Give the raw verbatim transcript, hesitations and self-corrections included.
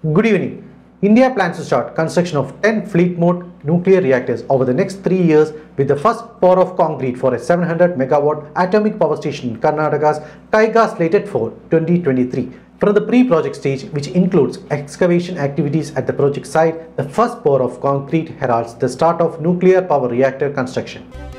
Good evening. India plans to start construction of ten fleet mode nuclear reactors over the next three years with the first pour of concrete for a seven hundred megawatt atomic power station in Karnataka's Kaiga slated for twenty twenty-three. From the pre-project stage, which includes excavation activities at the project site, the first pour of concrete heralds the start of nuclear power reactor construction.